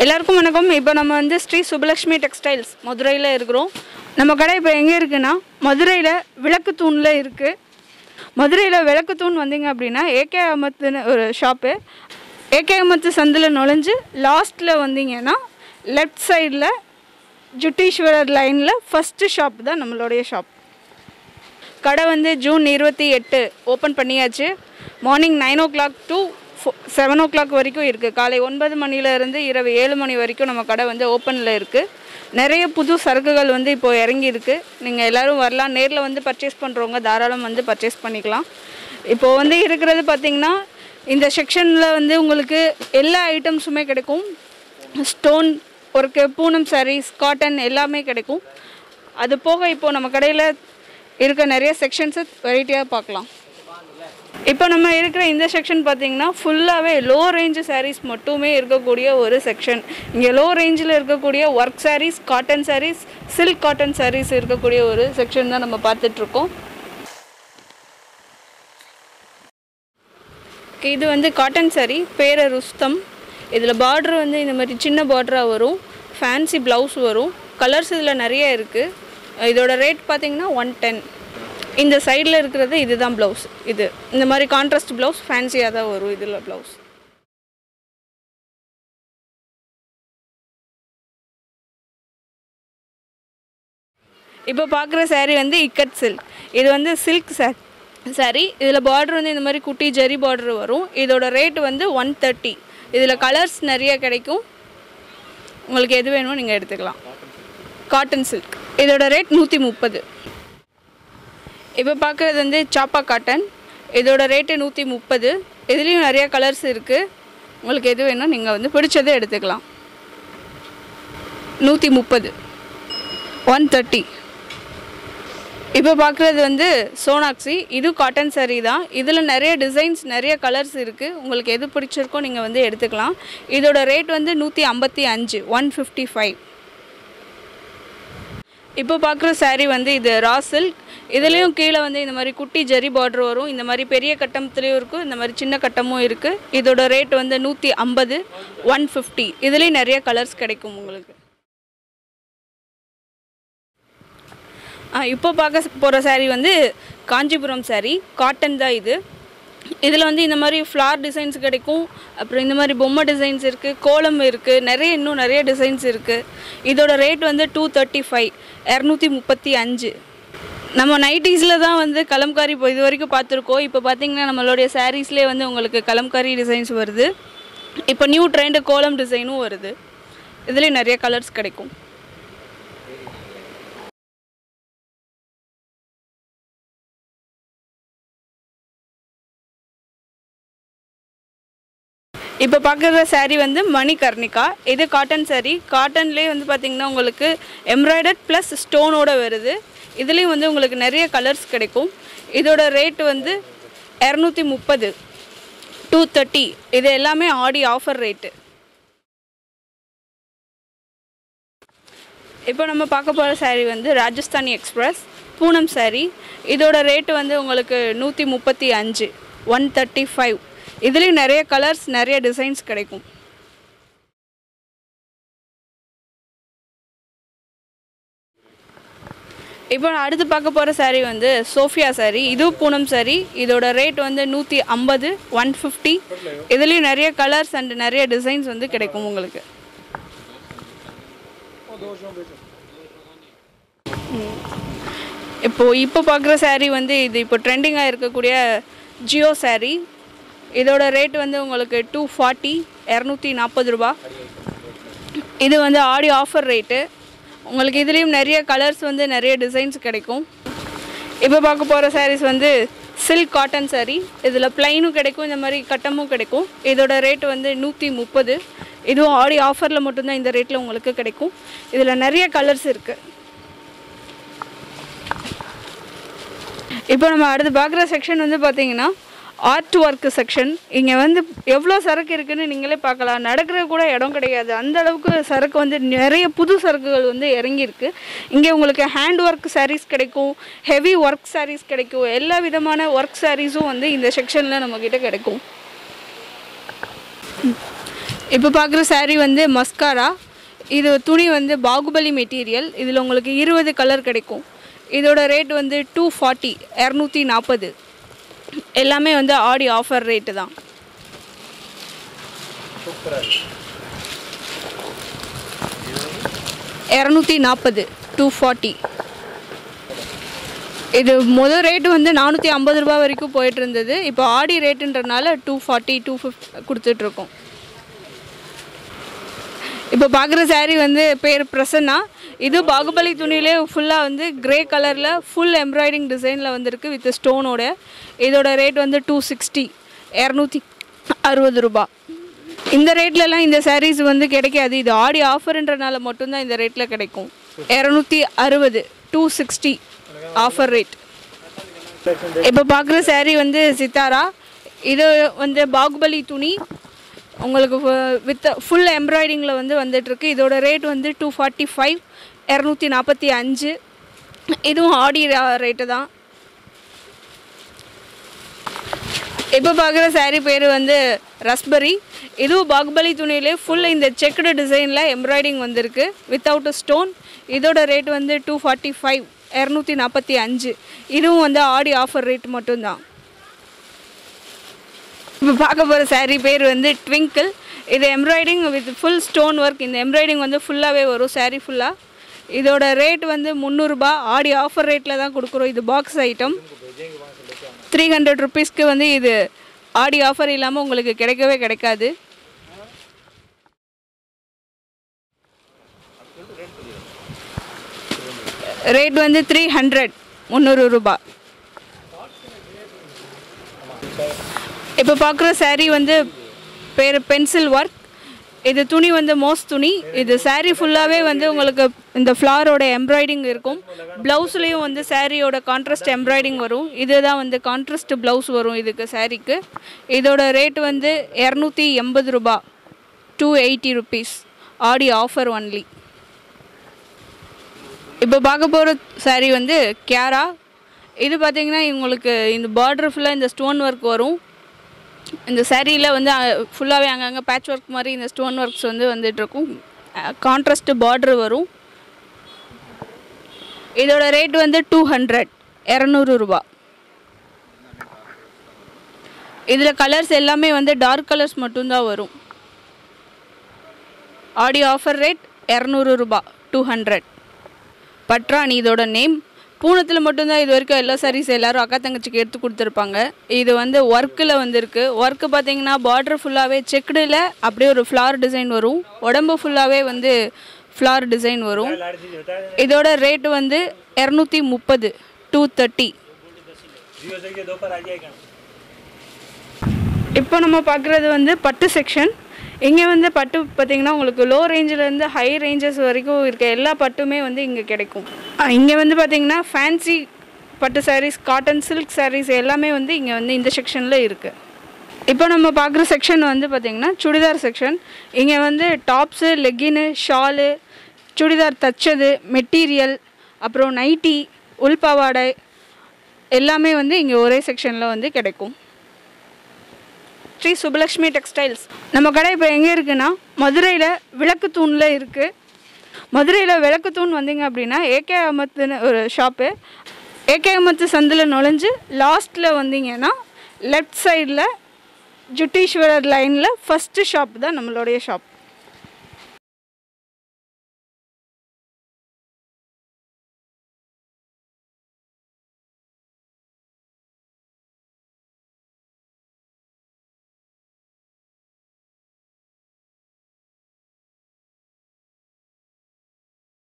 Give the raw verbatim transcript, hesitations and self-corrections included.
எல்லாருக்கும் வணக்கம். இப்போ நம்ம வந்து ஸ்ரீ சுபலக்ஷ்மி டெக்ஸ்டைல்ஸ் மதுரையில் இருக்கிறோம். நம்ம கடை இப்போ எங்கே இருக்குன்னா மதுரையில் விளக்குத்தூணில் இருக்குது. மதுரையில் விளக்குத்தூண் வந்தீங்க அப்படின்னா ஏகே அகமத்துன்னு ஒரு ஷாப்பு. ஏகே அகமத்து சந்தில் நுழைஞ்சு லாஸ்ட்டில் வந்தீங்கன்னா லெஃப்ட் சைடில் ஜுட்டீஸ்வரர் லைனில் ஃபஸ்ட்டு ஷாப் தான் நம்மளுடைய ஷாப். கடை வந்து ஜூன் இருபத்தி எட்டு ஓப்பன் பண்ணியாச்சு. Morning nine o'clock to seven o'clock வரைக்கும் இருக்குது. காலை ஒன்பது மணிலேருந்து இரவு ஏழு மணி வரைக்கும் நம்ம கடை வந்து ஓப்பனில் இருக்குது. நிறைய புது சரக்குகள் வந்து இப்போது இறங்கி இருக்குது. நீங்கள் எல்லோரும் வரலாம். நேரில் வந்து பர்ச்சேஸ் பண்ணுறவங்க தாராளம் வந்து பர்ச்சேஸ் பண்ணிக்கலாம். இப்போது வந்து இருக்கிறது பார்த்திங்கன்னா இந்த செக்ஷனில் வந்து உங்களுக்கு எல்லா ஐட்டம்ஸுமே கிடைக்கும். Stone work, Poonam sarees, cotton எல்லாமே கிடைக்கும். அது போக இப்போது நம்ம கடையில் இருக்க நிறைய செக்ஷன்ஸை வெரைட்டியாக பார்க்கலாம். இப்போ நம்ம இருக்கிற இந்த செக்ஷன் பார்த்திங்கன்னா ஃபுல்லாகவே லோ ரேஞ்சு சாரீஸ் மட்டுமே இருக்கக்கூடிய ஒரு செக்ஷன். இங்கே லோ ரேஞ்சில் இருக்கக்கூடிய work sarees, cotton sarees, silk cotton sarees இருக்கக்கூடிய ஒரு செக்ஷன் தான் நம்ம பார்த்துட்ருக்கோம். இது வந்து காட்டன் சாரீ, பேர ருஸ்தம். இதில் பார்ட்ரு வந்து இந்த மாதிரி சின்ன பார்டராக வரும். ஃபேன்சி ப்ளவுஸ் வரும். கலர்ஸ் இதில் நிறைய இருக்குது. இதோட ரேட் பார்த்திங்கன்னா ஒன் டென். இந்த சைடில் இருக்கிறது இதுதான் ப்ளவுஸ். இது இந்த மாதிரி கான்ட்ராஸ்ட் ப்ளவுஸ் ஃபேன்சியாக தான் வரும் இதில் ப்ளவுஸ். இப்போ பார்க்குற சாரீ வந்து இக்கட் சில்க். இது வந்து சில்க் சா சாரீ. இதில் பார்டர் வந்து இந்த மாதிரி குட்டி ஜரி பார்டர் வரும். இதோட ரேட் வந்து ஒன் தேர்ட்டி. இதில் கலர்ஸ் நிறைய கிடைக்கும். உங்களுக்கு எது வேணுமோ நீங்கள் எடுத்துக்கலாம். Cotton silk. இதோட ரேட் நூற்றி முப்பது. இப்போ பார்க்குறது வந்து சாப்பா காட்டன். இதோட ரேட்டு நூற்றி முப்பது. இதுலேயும் நிறைய கலர்ஸ் இருக்குது. உங்களுக்கு எது வேணும் நீங்கள் வந்து பிடிச்சதை எடுத்துக்கலாம். நூற்றி முப்பது, ஒன் தேர்ட்டி. இப்போ பார்க்குறது வந்து சோனாக்சி. இது காட்டன் சாரீ தான். இதில் நிறைய டிசைன்ஸ், நிறைய கலர்ஸ் இருக்குது. உங்களுக்கு எது பிடிச்சிருக்கோ நீங்கள் வந்து எடுத்துக்கலாம். இதோட ரேட் வந்து நூற்றி ஐம்பத்தி அஞ்சு, ஒன் ஃபிஃப்டி ஃபைவ். இப்போ பார்க்குற சாரீ வந்து இது ரா சில்க். இதுலேயும் கீழே வந்து இந்த மாதிரி குட்டி ஜரி பார்டர் வரும். இந்த மாதிரி பெரிய கட்டத்துலேயும் இருக்கும், இந்த மாதிரி சின்ன கட்டமும் இருக்குது. இதோட ரேட் வந்து நூற்றி ஐம்பது, ஒன் ஃபிஃப்டி. இதுலேயும் நிறைய கலர்ஸ் கிடைக்கும் உங்களுக்கு. இப்போ பார்க்க போகிற சாரீ வந்து காஞ்சிபுரம் சாரீ. காட்டன் தான் இது. இதில் வந்து இந்த மாதிரி ஃப்ளார் டிசைன்ஸ் கிடைக்கும். அப்புறம் இந்த மாதிரி பொம்மை டிசைன்ஸ் இருக்குது, கோலம் இருக்குது, நிறைய இன்னும் நிறைய டிசைன்ஸ் இருக்குது. இதோட ரேட் வந்து டூ தேர்ட்டி ஃபைவ், இரநூத்தி முப்பத்தி அஞ்சு. நம்ம நைட்டிஸில் தான் வந்து கலம்காரி இப்போ இது வரைக்கும் பார்த்துருக்கோம். இப்போ பார்த்திங்கன்னா நம்மளுடைய சாரீஸ்லேயே வந்து உங்களுக்கு கலம்காரி டிசைன்ஸ் வருது. இப்போ நியூ ட்ரெண்டு கோலம் டிசைனும் வருது. இதுலேயும் நிறைய கலர்ஸ் கிடைக்கும். இப்போ பார்க்குற சாரீ வந்து மணிகர்ணிகா. இது காட்டன் சாரீ. காட்டன்லேயே வந்து பார்த்திங்கன்னா உங்களுக்கு எம்ப்ராய்டர்ட் ப்ளஸ் ஸ்டோனோடு வருது. இதுலேயும் வந்து உங்களுக்கு நிறைய கலர்ஸ் கிடைக்கும். இதோட ரேட்டு வந்து இரநூத்தி முப்பது, டூ தேர்ட்டி. இது எல்லாமே ஆடி ஆஃபர் ரேட்டு. இப்போ நம்ம பார்க்க போகிற சாரீ வந்து ராஜஸ்தானி எக்ஸ்பிரஸ் பூனம் சாரீ. இதோட ரேட்டு வந்து உங்களுக்கு நூற்றி முப்பத்தி அஞ்சு, ஒன் தேர்ட்டி ஃபைவ். இதுலேயும் நிறைய கலர்ஸ், நிறைய டிசைன்ஸ் கிடைக்கும். இப்போ அடுத்து பார்க்க போகிற சாரீ வந்து சோஃபியா சாரீ. இதுவும் பூனம் சாரீ. இதோட ரேட் வந்து நூற்றி ஐம்பது, ஒன் ஃபிஃப்டி. இதுலேயும் நிறைய கலர்ஸ் அண்ட் நிறைய டிசைன்ஸ் வந்து கிடைக்கும் உங்களுக்கு. இப்போது இப்போ பார்க்குற சாரீ வந்து இது இப்போ ட்ரெண்டிங்காக இருக்கக்கூடிய ஜியோ சாரீ. இதோட ரேட் வந்து உங்களுக்கு டூ ஃபார்ட்டி, இரநூத்தி நாற்பது ரூபா. இது வந்து ஆடி ஆஃபர் ரேட்டு. உங்களுக்கு இதுலேயும் நிறைய கலர்ஸ் வந்து நிறைய டிசைன்ஸ் கிடைக்கும். இப்போ பார்க்க போகிற சாரீஸ் வந்து சில்க் காட்டன் சாரீ. இதில் ப்ளைனும் கிடைக்கும், இந்த மாதிரி கட்டமும் கிடைக்கும். இதோட ரேட்டு வந்து நூற்றி முப்பது. இதுவும் ஆடி ஆஃபரில் மட்டும்தான் இந்த ரேட்டில் உங்களுக்கு கிடைக்கும். இதில் நிறைய கலர்ஸ் இருக்குது. இப்போ நம்ம அடுத்து பார்க்குற செக்ஷன் வந்து பார்த்திங்கன்னா ஆர்ட் ஒர்க்கு செக்ஷன். இங்கே வந்து எவ்வளோ சரக்கு இருக்குதுன்னு நீங்களே பார்க்கலாம். நடக்கிற கூட இடம் கிடையாது. அந்த அளவுக்கு சரக்கு வந்து நிறைய புது சரக்குகள் வந்து இறங்கியிருக்கு. இங்கே உங்களுக்கு ஹேண்ட் ஒர்க் சாரீஸ் கிடைக்கும், ஹெவி ஒர்க் சாரீஸ் கிடைக்கும். எல்லா விதமான ஒர்க் சாரீஸும் வந்து இந்த செக்ஷனில் நம்மக்கிட்ட கிடைக்கும். இப்போ பார்க்குற saree வந்து மஸ்காரா. இது துணி வந்து பாகுபலி மெட்டீரியல். இதில் உங்களுக்கு இருபது கலர் கிடைக்கும். இதோட ரேட் வந்து டூ ஃபார்ட்டி இரநூத்தி நாற்பது. எல்லாமே வந்து ஆடி ஆஃபர் ரேட்டு தான். இரநூத்தி நாற்பது டூ ஃபார்ட்டி. இது முதல் ரேட்டு வந்து நானூற்றி ஐம்பது ரூபா வரைக்கும் போயிட்டு இருந்தது. இப்போ ஆடி ரேட்டுன்றனால டூ ஃபார்ட்டி டூ ஃபிஃப்டி கொடுத்துட்ருக்கோம். இப்போ பார்க்குற saree வந்து பேர் பிரசன்னா. இது பாகுபலி துணியிலே ஃபுல்லாக வந்து கிரே கலரில் ஃபுல் எம்ப்ராய்டிங் டிசைனில் வந்துருக்கு வித் ஸ்டோனோட. இதோட ரேட் வந்து டூ சிக்ஸ்டி இரநூத்தி அறுபது ரூபா. இந்த ரேட்லலாம் இந்த sarees வந்து கிடைக்காது. இது ஆடி ஆஃபர்ன்றனால மட்டும்தான் இந்த ரேட்டில் கிடைக்கும். இரநூத்தி அறுபது டூ சிக்ஸ்டி ஆஃபர் ரேட். இப்போ பார்க்குற saree வந்து சித்தாரா. இது வந்து பாகுபலி துணி உங்களுக்கு வித் ஃபுல் எம்ப்ராய்டிங்கில் வந்து வந்துட்டுருக்கு. இதோட ரேட் வந்து டூ ஃபார்ட்டி ஃபைவ் இரநூத்தி நாற்பத்தி அஞ்சு. இதுவும் ஆடி ரேட்டு தான். இப்போ பார்க்குற saree பேர் வந்து ரஸ்பெரி. இதுவும் பாகுபலி துணியிலே ஃபுல் இந்த செக்குடு டிசைனில் எம்ப்ராய்டிங் வந்திருக்கு வித்தவுட் ஸ்டோன். இதோட ரேட் வந்து டூ ஃபார்ட்டி ஃபைவ் இரநூத்தி நாற்பத்தி அஞ்சு. இதுவும் வந்து ஆடி ஆஃபர் ரேட் மட்டும்தான். இப்போ பார்க்க போகிற saree பேர் வந்து ட்விங்கிள். இது embroidery with full stone work. இந்த எம்ப்ராய்டிங் வந்து ஃபுல்லாகவே வரும் saree ஃபுல்லாக. இதோட ரேட் வந்து முந்நூறுரூபா. ஆடி ஆஃபர் ரேட்டில் தான் கொடுக்குறோம். இது பாக்ஸ் ஐட்டம். த்ரீ ஹண்ட்ரட் ருபீஸ்க்கு வந்து இது ஆடி ஆஃபர் இல்லாமல் உங்களுக்கு கிடைக்கவே கிடைக்காது. ரேட் வந்து த்ரீ ஹண்ட்ரட் முந்நூறு ரூபா. இப்போ பார்க்குற saree வந்து பேர் பென்சில் ஒர்க். இது துணி வந்து மோஸ் துணி. இது saree ஃபுல்லாகவே வந்து உங்களுக்கு இந்த ஃப்ளாரோட எம்ப்ராய்டிங் இருக்கும். ப்ளவுஸ்லேயும் வந்து சாரியோட கான்ட்ராஸ்ட் எம்ப்ராய்டிங் வரும். இதுதான் வந்து கான்ட்ராஸ்ட் ப்ளவுஸ் வரும் இதுக்கு சாரீக்கு. இதோட ரேட் வந்து இரநூத்தி எண்பது ரூபா two eighty rupees Aadi offer only. இப்போ பார்க்க போகிற saree வந்து கேரா. இது பார்த்திங்கன்னா உங்களுக்கு இந்த பார்டர் ஃபுல்லாக இந்த ஸ்டோன் ஒர்க் வரும். இந்த சாரியில் வந்து ஃபுல்லாகவே அங்கங்கே பேட்ச் ஒர்க் மாதிரி இந்த ஸ்டோன் ஒர்க்ஸ் வந்து வந்துட்டுருக்கும். கான்ட்ராஸ்ட்டு பார்டர் வரும். இதோட ரேட் வந்து டூ ஹண்ட்ரட் இரநூறு ரூபா. இதில் கலர்ஸ் எல்லாமே வந்து டார்க் கலர்ஸ் மட்டும்தான் வரும். ஆடி ஆஃபர் ரேட் இரநூறு ரூபா டூ ஹண்ட்ரட். பட்ராணி இதோட நேம். பூனத்தில் மட்டும்தான் இது வரைக்கும் எல்லா சாரீஸ் எல்லோரும் அக்கா தங்கச்சிக்கு எடுத்து கொடுத்துருப்பாங்க. இது வந்து ஒர்க்கில் வந்துருக்கு. ஒர்க்கு பார்த்திங்கன்னா பார்டர் ஃபுல்லாகவே செக்குடில் அப்படியே ஒரு ஃப்ளார் டிசைன் வரும். உடம்பு ஃபுல்லாகவே வந்து ஃப்ளார் டிசைன் வரும். இதோட ரேட்டு வந்து இரநூத்தி முப்பது டூ தேர்ட்டி. இப்போ நம்ம பார்க்குறது வந்து பட்டு செக்ஷன். இங்கே வந்து பட்டு பார்த்திங்கன்னா உங்களுக்கு லோ ரேஞ்சிலேருந்து ஹை ரேஞ்சஸ் வரைக்கும் இருக்க எல்லா பட்டுமே வந்து இங்கே கிடைக்கும். இங்கே வந்து பார்த்திங்கன்னா ஃபேன்சி பட்டு சாரீஸ், காட்டன் சில்க் சாரீஸ் எல்லாமே வந்து இங்கே வந்து இந்த செக்ஷனில் இருக்குது. இப்போ நம்ம பார்க்குற செக்ஷன் வந்து பார்த்திங்கன்னா சுடிதார் செக்ஷன். இங்கே வந்து டாப்ஸு, லெக்கின்னு, ஷாலு, சுடிதார் தச்சது, மெட்டீரியல், அப்புறம் நைட்டி, உள்பாவாடை எல்லாமே வந்து இங்கே ஒரே செக்ஷனில் வந்து கிடைக்கும். ஸ்ரீ சுபலக்ஷ்மி டெக்ஸ்டைல்ஸ் நம்ம கடை இப்போ எங்கே இருக்குன்னா மதுரையில் விளக்குத்தூணில் இருக்குது. மதுரையில் விளக்குத்தூண் வந்தீங்க அப்படின்னா ஏகே அமத்துன்னு ஒரு ஷாப்பு. ஏகே அமத்து சந்தில் நுழைஞ்சு லாஸ்ட்டில் வந்தீங்கன்னா லெஃப்ட் சைடில் ஜுட்டீஸ்வரர் லைனில் ஃபஸ்ட்டு ஷாப் தான் நம்மளுடைய ஷாப்.